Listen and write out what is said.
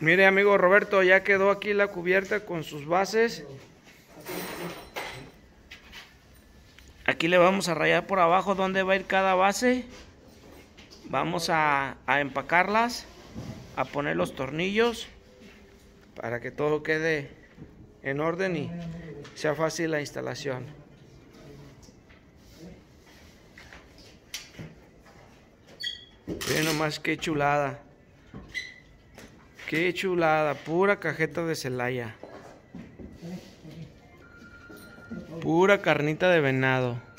Mire, amigo Roberto, ya quedó aquí la cubierta con sus bases. Aquí le vamos a rayar por abajo dónde va a ir cada base. Vamos a empacarlas, a poner los tornillos para que todo quede en orden y sea fácil la instalación. Miren nomás qué chulada. Qué chulada, pura cajeta de Celaya. Pura carnita de venado.